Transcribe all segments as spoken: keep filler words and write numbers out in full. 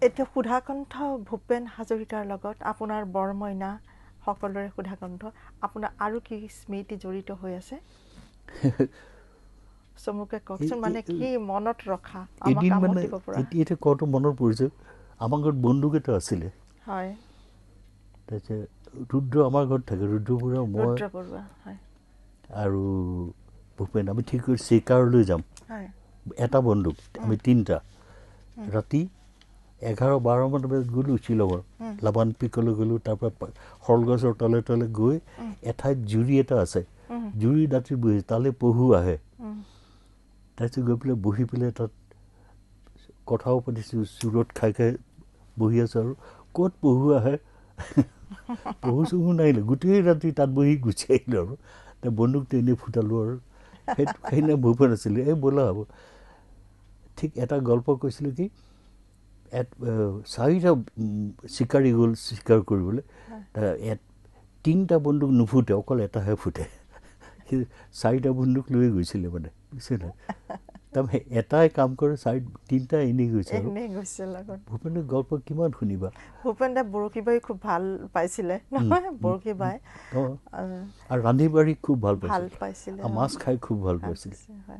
এতিয়া সুধাকণ্ঠ ভূপেন হাজৰিকাৰ লগত আপোনাৰ বৰমইনা সকলোৰে সুধাকণ্ঠ আপোনাৰ আৰু কি স্মৃতি জড়িত হৈ আছে চমুকে কওকচোন মানে কি মনত ৰখা আমাক কামত দিব পৰা এদিন মানে কত মনত পৰিছে আমাৰ ঘৰত বন্দুক এটা আছিলে হয় তাৰপিছত ৰুদ্ৰ আমাৰ ঘৰত থাকে ৰুদ্ৰ বৰুৱা মই ৰুদ্ৰ বৰুৱা হয় আৰু ভূপেন আমি ঠিক কৰি চিকাৰলৈ যাম হয় এটা বন্দুক আমি তিনিটা ৰাতি এঘাৰ বাৰ মান বজাত গ'লো শ্বিলঙৰ লাবান পিকলৈ গ'লোঁ তাৰপৰা সৰগছৰ তলে তলে গৈ এঠাইত জুৰি এটা আছে জুৰি দাঁতি বহি তালৈ পহু আহে তাৰপিছত গৈ পেলাই বহি পেলাই তাত কথাও পাতিছোঁ চুৰত খাই খাই বহি আছোঁ আৰু ক'ত পহু আহে পহু চহু নাহিলে গোটেই ৰাতি তাত বহি গুচি আহিলোঁ আৰু তাৰ বন্দুকটো এনেই ফুটালোঁ আৰু সেই সেইদিনা ভূপেন আছিলে এই বোলা হ'ব ঠিক এটা গল্প কৈছিলোঁ কি চাৰিটা চিকাৰী গ'ল চিকাৰ কৰিবলৈ তিনিটা বন্দুক নুফুটে অকল এটাহে ফুটে সি চাৰিটা বন্দুক লৈ গৈছিলে মানে বুজিছে তাৰমানে এটাই কাম কৰে চাৰি তিনিটা এনেই গৈছে এনেই গৈছে লগত ভূপেনৰ গল্প কিমান শুনিবা ভূপেন দা বৰশী বাই খুব ভাল পাইছিলে নহয় বৰশী বাই আৰু ৰান্ধি বাঢ়ি খুব ভাল ভাল পাইছিলে পাইছিলে আৰু মাছ খাই খুব ভাল পাইছিলে হয়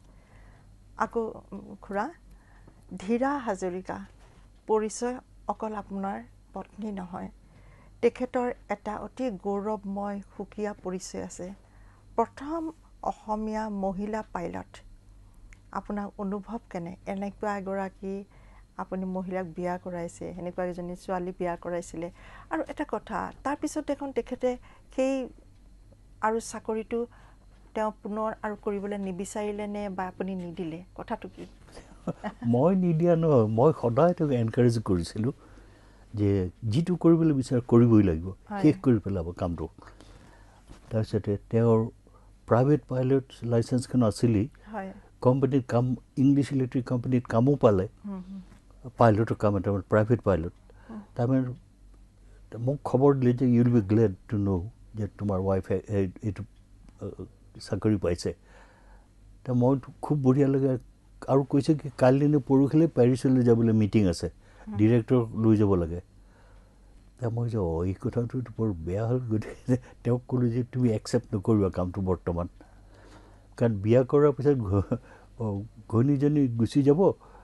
আকৌ খুৰা ধীৰা হাজৰিকা পৰিচয় অকল আপোনাৰ পত্নী নহয় তেখেতৰ এটা অতি গৌৰৱময় সুকীয়া পৰিচয় আছে প্ৰথম অসমীয়া মহিলা পাইলট আপোনাৰ অনুভৱ কেনে এনেকুৱা এগৰাকী আপুনি মহিলাক বিয়া কৰাইছে এনেকুৱা এজনী ছোৱালী বিয়া কৰাইছিলে আৰু এটা কথা তাৰপিছত দেখোন তেখেতে সেই আৰু চাকৰিটো তেওঁ পুনৰ আৰু কৰিবলৈ নিবিচাৰিলে নে বা আপুনি নিদিলে কথাটো কি মই নিদিয়া নহয় মই সদায় তেওঁক এনকাৰেজ কৰিছিলোঁ যে যিটো কৰিবলৈ বিচাৰে কৰিবই লাগিব শেষ কৰি পেলাব কামটো তাৰপিছতে তেওঁৰ প্ৰাইভেট পাইলট লাইচেঞ্চখন আছিলেই কোম্পানীত কাম ইংলিছ ইলেক্ট্ৰিক কোম্পানীত কামো পালে পাইলটৰ কাম এটা প্ৰাইভেট পাইলট তাৰমানে মোক খবৰ দিলে যে you will be glad to know' যে তোমাৰ ৱাইফে এইটো চাকৰি পাইছে ত মই খুব বঢ়িয়া লাগে আৰু কৈছে কি কাইলৈ নে পৰহিলৈ পেৰিছলৈ যাবলৈ মিটিং আছে ডিৰেক্টৰক লৈ যাব লাগে তা মই যে এই কথাটো বৰ বেয়া হ'ল গতিকে তেওঁক ক'লোঁ যে তুমি একচেপ্ট নকৰিবা কামটো বৰ্তমান কাৰণ বিয়া কৰাৰ পিছত ঘৈণীজনী গুচি যাব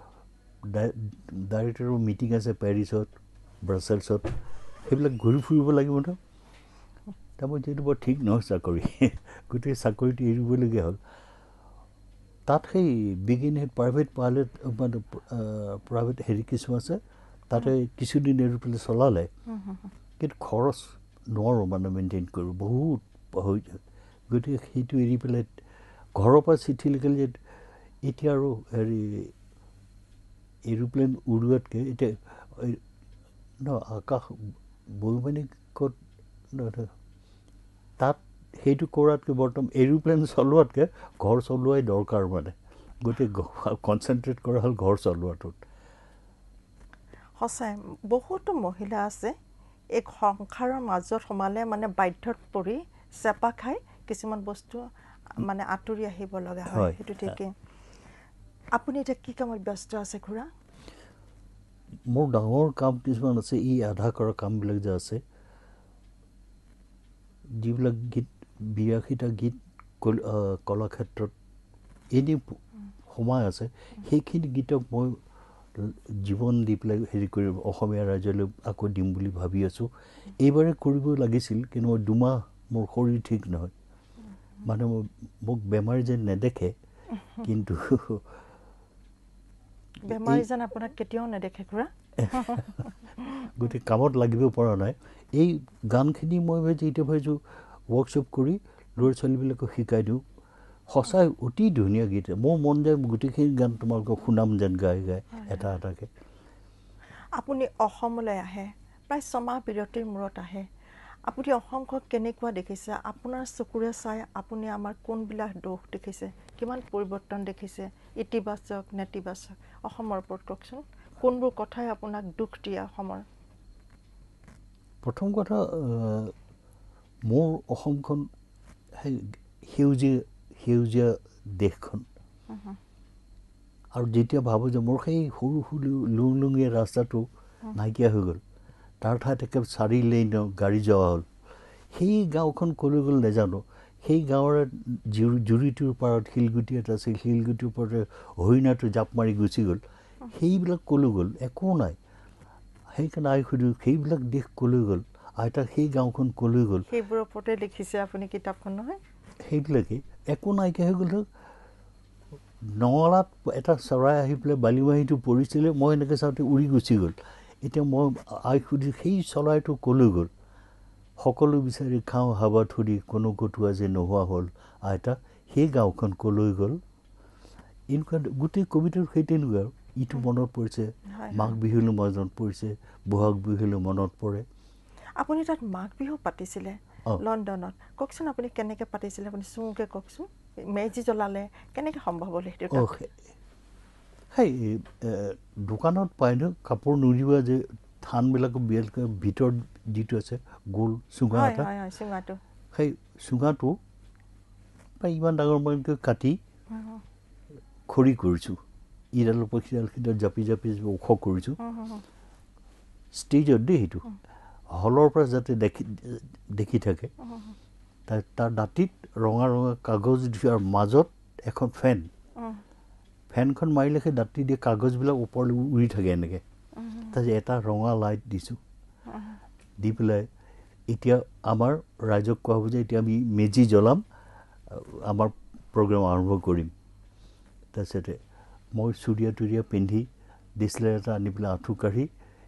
ডাইৰেক্টৰৰ মিটিং আছে পেৰিছত ব্ৰাছেলছত সেইবিলাক ঘূৰি ফুৰিব লাগিব ন তাৰপৰা যিহেতু বৰ ঠিক নহয় চাকৰি গোটেই চাকৰিটো এৰিবলগীয়া হ'ল তাত সেই বিগিন সেই প্ৰাইভেট পাইলট মানে প্ৰাইভেট হেৰি কিছুমান আছে তাতে কিছুদিন এৰি পেলাই চলালে কিন্তু খৰচ নোৱাৰোঁ মানে মেইনটেইন কৰোঁ বহুত হৈ যায় গতিকে সেইটো এৰি পেলাই ঘৰৰ পৰা চিঠি লিখিলে যে এতিয়া আৰু হেৰি এৰোপ্লেন উৰুৱাতকৈ এতিয়া ন আকাশ বৈমানিকত তাত সেইটো কৰাতকৈ বৰ্তমান এৰোপ্লেন চলোৱাতকৈ ঘৰ চলোৱাই দৰকাৰ মানে গোটেই কনচেনট্ৰেট কৰা হ'ল ঘৰ চলোৱাটোত সঁচাই বহুতো মহিলা আছে এই সংসাৰৰ মাজত সোমালে মানে বাধ্যত পৰি চেপা খাই কিছুমান বস্তু মানে আঁতৰি আহিব লগা হয় সেইটো ঠিকেই আপুনি এতিয়া কি কামত ব্যস্ত আছে খুৰা মোৰ ডাঙৰ কাম কিছুমান আছে ই আধা কৰা কামবিলাক যে আছে যিবিলাক গীত বিৰাশীটা গীত কলাক্ষেত্ৰত এনে সোমাই আছে সেইখিনি গীতক মই জীৱন দি পেলাই হেৰি কৰি অসমীয়া ৰাইজলৈ আকৌ দিম বুলি ভাবি আছোঁ এইবাৰে কৰিব লাগিছিল কিন্তু মই দুমাহ মোৰ শৰীৰ ঠিক নহয় মানে মোক বেমাৰ যেন নেদেখে কিন্তু বেমাৰ যেন আপোনাক কেতিয়াও নেদেখে খুৰা গোটেই কামত লাগিব পৰা নাই এই গানখিনি মই ভাবিছোঁ এতিয়া ভাবিছোঁ ৱৰ্কশ্বপ কৰি ল'ৰা ছোৱালীবিলাকক শিকাই দিওঁ সঁচাই অতি ধুনীয়া গীত মোৰ মন যায় গোটেইখিনি গান তোমালোকক শুনাম যেন গাই গাই এটা এটাকৈ আপুনি অসমলৈ আহে প্ৰায় ছমাহ বিৰতিৰ মূৰত আহে আপুনি অসমখন কেনেকুৱা দেখিছে আপোনাৰ চকুৰে চাই আপুনি আমাৰ কোনবিলাক দোষ দেখিছে কিমান পৰিৱৰ্তন দেখিছে ইতিবাচক নেতিবাচক অসমৰ ওপৰত কওকচোন কোনবোৰ কথাই আপোনাক দুখ দিয়ে অসমৰ প্ৰথম কথা মোৰ অসমখন সেউজীয়া সেউজীয়া দেশখন আৰু যেতিয়া ভাবোঁ যে মোৰ সেই সৰু সৰু লুংলুঙীয়া ৰাস্তাটো নাইকিয়া হৈ গ'ল, তাৰ ঠাইত একেবাৰে চাৰি লেইনৰ গাড়ী যোৱা হ'ল, সেই গাঁওখন ক'লৈ গ'ল নাজানো। সেই গাঁৱৰে জুৰিটোৰ পাৰত শিলগুটি এটা আছিল, শিলগুটিৰ ওপৰতে হৰিণাটো জাপ মাৰি গুচি গ'ল। সেইবিলাক ক'লৈ গ'ল? একো নাই। সেইকাৰণে আই সুধোঁ, সেইবিলাক দেশ ক'লৈ গ'ল? আইতা সেই গাঁওখন ক'লৈ গ'ল? সেইবোৰৰ ওপৰতে লিখিছে আপুনি কিতাপখন, নহয়? সেইবিলাকেই একো নাইকিয়া হৈ গ'ল। নঙলাত এটা চৰাই আহি পেলাই বালিমাহীটো পৰিছিলে, মই এনেকৈ চাওঁতে উৰি গুচি গ'ল। এতিয়া মই আই সুধি সেই চৰাইটো ক'লৈ গ'ল? সকলো বিচাৰি খাওঁ হাবা ধৰি, কোনো ক'তো আজি নোহোৱা হ'ল। আইতা সেই গাঁওখন ক'লৈ গ'ল? এনেকুৱা গোটেই কবিতাৰ সেই তেনেকুৱা আৰু ইটো মনত পৰিছে, মাঘ বিহুলৈ মনত পৰিছে, বহাগ বিহুলৈ মনত পৰে। আপুনি তাত মাঘ বিহু পাতিছিলে লণ্ডনত, কওকচোন আপুনি কেনেকৈ পাতিছিলে? আপুনি চমুকৈ কওকচোন। মেজি জ্বলালে, কেনেকৈ সম্ভৱ হ'ল সেইটো? সেই দোকানত পায় ন কাপোৰ নুৰিওৱা যে থানবিলাক ভিতৰত যিটো আছে গোল চুঙা এটা, সেই চুঙাটো ইমান ডাঙৰ মানকৈ কাটি খৰি কৰিছোঁ, ইডালৰ পৰা সিডাল সিডাল জাপি জাপি ওখ কৰিছোঁ ষ্টেজত দেই। সেইটো হলৰ পৰা যাতে দেখি দেখি থাকে, তাৰ দাঁতিত ৰঙা ৰঙা কাগজ দিয়াৰ মাজত এখন ফেন, ফেনখন মাৰিলে সেই দাঁতি দিয়ে কাগজবিলাক ওপৰলৈ উৰি থাকে এনেকৈ। তাৰপিছত এটা ৰঙা লাইট দিছোঁ, দি পেলাই এতিয়া আমাৰ ৰাইজক কোৱা হ'ব যে এতিয়া আমি মেজি জ্বলাম, আমাৰ প্ৰগ্ৰেম আৰম্ভ কৰিম। তাৰপিছতে মই চুৰিয়া তুৰিয়া পিন্ধি ডিছলাৰ এটা আনি পেলাই আঁঠু কাঢ়ি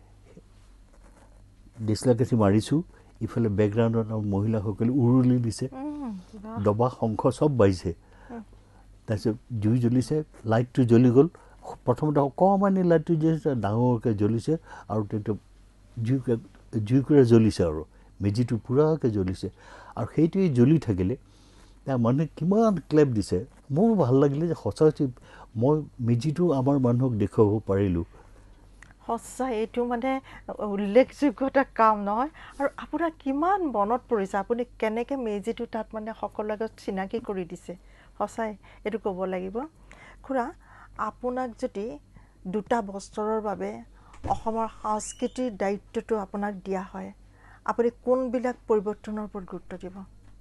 ডিছলাৰ কাঠি মাৰিছোঁ। ইফালে বেকগ্ৰাউণ্ডত আমাৰ মহিলাসকলে উৰুলি দিছে, দবা শংখ চব বাজিছে। তাৰপিছত জুই জ্বলিছে, লাইটটো জ্বলি গ'ল। প্ৰথমতে অকণমানি লাইটটো জ্বলিছে, ডাঙৰকৈ জ্বলিছে আৰু তেতিয়া জুই জুইকুৰা জ্বলিছে আৰু মেজিটো পূৰাকৈ জ্বলিছে। আৰু সেইটোৱে জ্বলি থাকিলে তাৰ মানুহে কিমান ক্লেপ দিছে। মোৰো ভাল লাগিলে যে সঁচাকৈ মই মেজিটো আমাৰ মানুহক দেখুৱাব পাৰিলোঁ। সঁচা এইটো মানে উল্লেখযোগ্য এটা কাম, নহয়? আৰু আপোনাৰ কিমান মনত পৰিছে, আপুনি কেনেকৈ মেজিটো তাত মানে সকলোৰে আগত চিনাকি কৰি দিছে। সঁচাই এইটো ক'ব লাগিব। খুৰা, আপোনাক যদি দুটা বছৰৰ বাবে অসমৰ সংস্কৃতিৰ দায়িত্বটো আপোনাক দিয়া হয়, আপুনি কোনবিলাক পৰিৱৰ্তনৰ ওপৰত গুৰুত্ব দিব?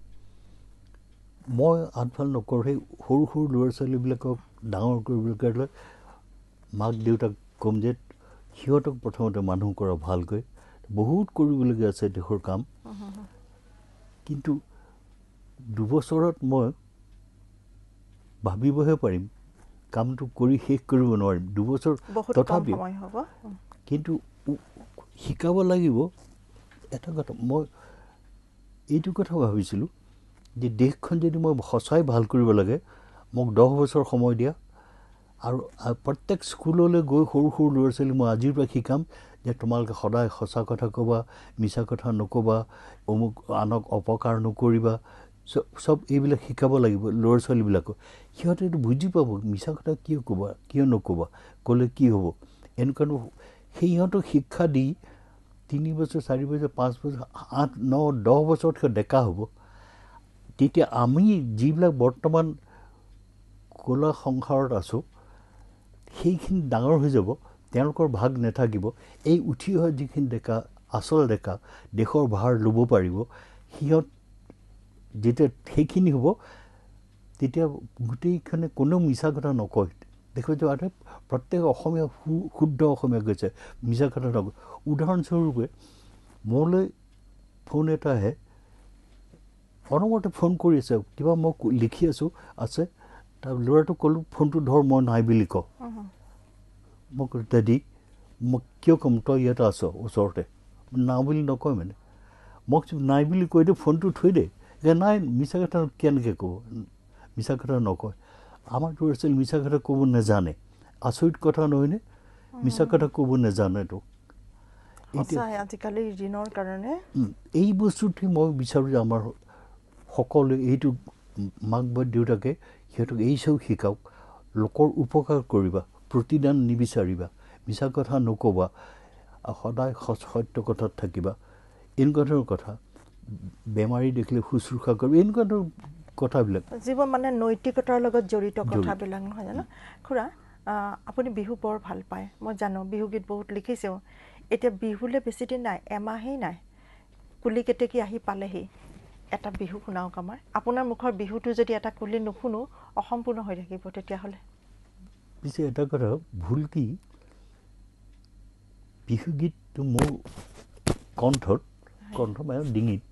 মই আনফাল নকৰোঁ। সেই সৰু সৰু ল'ৰা ছোৱালীবিলাকক ডাঙৰ কৰিবলৈ কাৰণে মাক দেউতাক ক'ম যে সিহঁতক প্ৰথমতে মানুহ কৰা ভালকৈ। বহুত কৰিবলগীয়া আছে দেশৰ কাম, কিন্তু দুবছৰত মই ভাবিবহে পাৰিম, কামটো কৰি শেষ কৰিব নোৱাৰিম দুবছৰ। তথাপিও কিন্তু শিকাব লাগিব। এটা কথা মই এইটো কথা ভাবিছিলোঁ যে দেশখন যদি মই সঁচাই ভাল কৰিব লাগে, মোক দহ বছৰ সময় দিয়া। আৰু প্ৰত্যেক স্কুললৈ গৈ সৰু সৰু ল'ৰা ছোৱালী মই আজিৰ পৰা শিকাম যে তোমালোকে সদায় সঁচা কথা ক'বা, মিছা কথা নক'বা, অমুক আনক অপকাৰ নকৰিবা, চব চব এইবিলাক শিকাব লাগিব ল'ৰা ছোৱালীবিলাকক। সিহঁতে এইটো বুজি পাব, মিছা কথা কিয় ক'বা, কিয় নক'বা, ক'লে কি হ'ব। এনেকুৱা সেই সিহঁতক শিক্ষা দি তিনি বছৰ চাৰি বছৰ পাঁচ বছৰ আঠ ন দহ বছৰত সিহঁত ডেকা হ'ব। তেতিয়া আমি যিবিলাক বৰ্তমান ক'লা সংসাৰত আছোঁ সেইখিনি ডাঙৰ হৈ যাব, তেওঁলোকৰ ভাগ নাথাকিব। এই উঠি অহা যিখিনি ডেকা, আচল ডেকা, দেশৰ ভাৰ ল'ব পাৰিব, সিহঁত যেতিয়া সেইখিনি হ'ব তেতিয়া গোটেইখনে কোনেও মিছা কথা নকয়। দেখো যে প্ৰত্যেক অসমীয়া শুদ্ধ অসমীয়া কৈছে, মিছা কথা নকয়। উদাহৰণস্বৰূপে মোলৈ ফোন এটা আহে, অনবৰতে ফোন কৰি আছে, কিবা মই লিখি আছোঁ আছে, তাৰ ল'ৰাটোক ক'লোঁ ফোনটো ধৰ, মই নাই বুলি কওঁ। মই ক'লোঁ দাদী মই কিয় ক'ম, তই ইয়াতে আছ ওচৰতে, না বুলি নকয় মানে। মই নাই বুলি কৈ দে, ফোনটো থৈ দে। নাই মিছা কথা কেনেকৈ ক'ব, মিছা কথা নকয়। আমাৰ ল'ৰা ছোৱালী মিছা কথা ক'ব নাজানে। আচৰিত কথা নহয়নে? মিছা কথা ক'ব নাজানেতো। আজিকালিৰ দিনৰ কাৰণে এই বস্তুটোৱে মই বিচাৰোঁ যে আমাৰ সকলোৱে এইটো মাক বা দেউতাকে সিহঁতক এই চব শিকাওক। লোকৰ উপকাৰ কৰিবা, প্ৰতিদান নিবিচাৰিবা, মিছা কথা নক'বা, সদায় সত্য কথাত থাকিবা, এনেকুৱা ধৰণৰ কথা। বেমাৰী দেখিলে শুশ্ৰূষা কৰিবা, এনেকুৱা ধৰণৰ কথাবিলাক যিবোৰ মানে নৈতিকতাৰ লগত জড়িত কথাবিলাক, নহয় জানো? খুৰা, আপুনি বিহু বৰ ভাল পায় মই জানো বিহু গীত বহুত লিখিছেও এতিয়া বিহুলে বেছি দিন নাই এমাহেই নাই কুলি কেতেকী আহি পালেহি এটা বিহু শুনাওক আমাৰ আপোনাৰ মুখৰ বিহুটো যদি এটা কুলি নুশুনো অসম্পূৰ্ণ হৈ থাকিব তেতিয়াহ'লে পিছে এটা কথা ভুল কি বিহু গীতটো মোৰ কণ্ঠত কণ্ঠ মানে ডিঙিত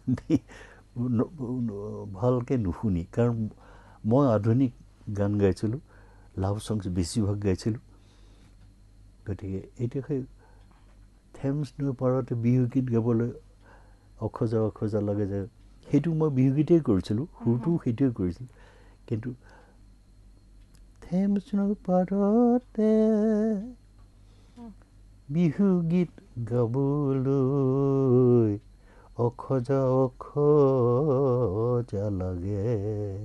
ভালকৈ নুশুনি কাৰণ মই আধুনিক গান গাইছিলোঁ লাভ সংছ বেছিভাগ গাইছিলোঁ গতিকে এতিয়া সেই থেমছ নৈ পাৰতে বিহু গীত গাবলৈ অখজা অখজা লাগে যে সেইটো মই বিহু গীতেই কৰিছিলোঁ সুৰটোও সেইটোৱে কৰিছিলোঁ কিন্তু থেমছ নৈ পাৰতে বিহু গীত গাবলৈ অখজা অখজা লাগে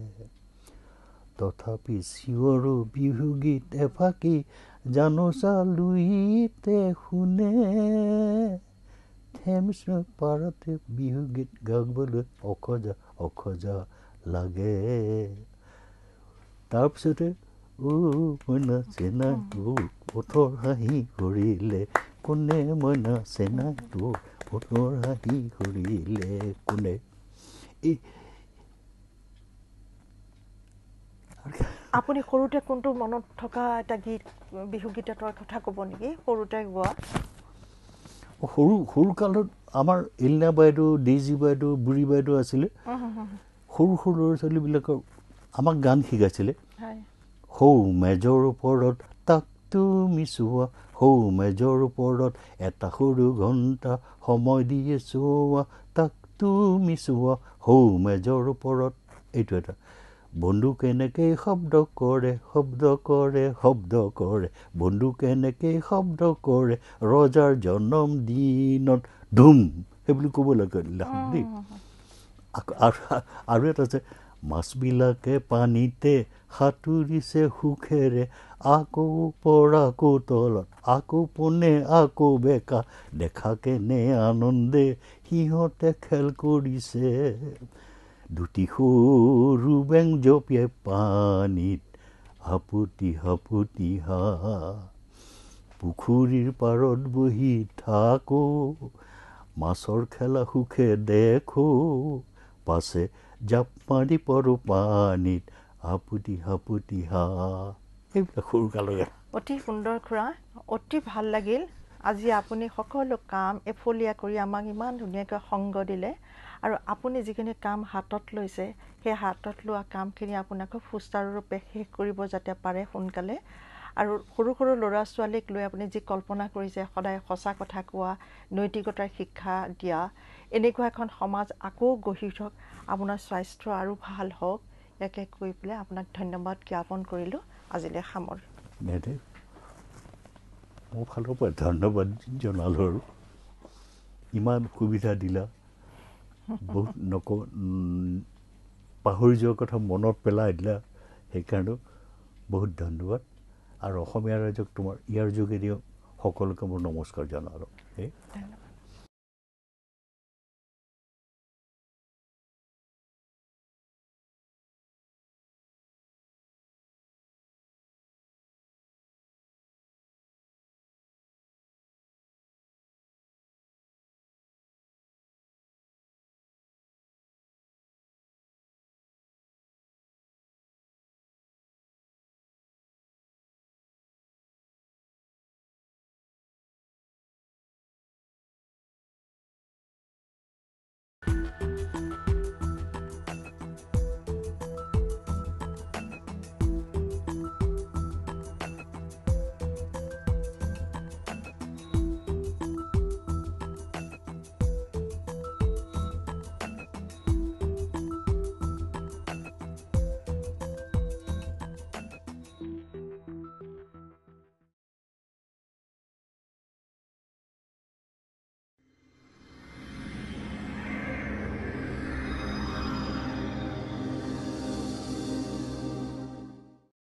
তথাপি চিঞৰো বিহু গীত এফাকি জানোচা লুইতে শুনে থেমছ নৈ পাৰতে বিহু গীত গাবলৈ অখজা অখজা লাগে তাৰপিছতে ও মইনা চেনা ওঠৰ হাঁহি কৰিলে কোনে মইনা চেনা ওঠৰ হাঁহি কৰিলে কোনে এই আপুনি সৰুতে কোনটো মনত থকা এটা গীত বিহু গীত এটাৰ কথা ক'ব নেকি সৰুতে গোৱা সৰু সৰু কালত আমাৰ ইলনা বাইদেউ ডেইজি বাইদেউ বুঢ়ী বাইদেউ আছিলে সৰু সৰু ল'ৰা ছোৱালীবিলাকৰ আমাক গান শিকাইছিলে সৌ মেজৰ ওপৰত তাক তুমি চোৱা সৌ মেজৰ ওপৰত এটা সৰু ঘণ্টা সময় দিয়ে চোৱা তাক তুমি চোৱা সৌ মেজৰ ওপৰত এইটো এটা বন্ধু কেনেকৈ শব্দ কৰে শব্দ কৰে শব্দ কৰে বন্ধু কেনেকৈ শব্দ কৰে ৰজাৰ জন্ম দিনত ধুম সেইবুলি ক'ব লাগে দেই আৰু এটা আছে মাছবিলাকে পানীতে সাঁতুৰিছে সুখেৰে আকৌ পৰা আকৌ তলত আকৌ পোনে আকৌ বেকা দেখা কেনে আনন্দে সিহঁতে খেল কৰিছে দুটি সৰু বেং জঁপিয়াই পানীত হাপুতি হাপুতি হা পুখুৰীৰ পাৰত বহি থাকো মাছৰ খেলা সুখে দেখো পাছে জাপ মাৰি পৰো পানীত হাপুতি হাপুতি হা এইবিলাক সৰু কালৰ অতি সুন্দৰ খুৰা অতি ভাল লাগিল আজি আপুনি সকলো কাম এফলীয়া কৰি আমাক ইমান ধুনীয়াকৈ সংগ দিলে আৰু আপুনি যিখিনি কাম হাতত লৈছে সেই হাতত লোৱা কামখিনি আপোনাক খুব সুচাৰুৰূপে শেষ কৰিব যাতে পাৰে সোনকালে আৰু সৰু সৰু ল'ৰা ছোৱালীক লৈ আপুনি যি কল্পনা কৰিছে সদায় সঁচা কথা কোৱা নৈতিকতাৰ শিক্ষা দিয়া এনেকুৱা এখন সমাজ আকৌ গঢ়ি উঠক আপোনাৰ স্বাস্থ্য আৰু ভাল হওক ইয়াকে কৈ পেলাই আপোনাক ধন্যবাদ জ্ঞাপন কৰিলোঁ আজিলৈ সামৰিছোঁ মোৰ ফালৰ পৰা ধন্যবাদ জনালোঁ আৰু ইমান সুবিধা দিলা বহুত নক পাহৰি যোৱাৰ কথা মনত পেলাই দিলা সেইকাৰণেও বহুত ধন্যবাদ আৰু অসমীয়া ৰাইজক তোমাৰ ইয়াৰ যোগেদিও সকলোকে মোৰ নমস্কাৰ জনালোঁ।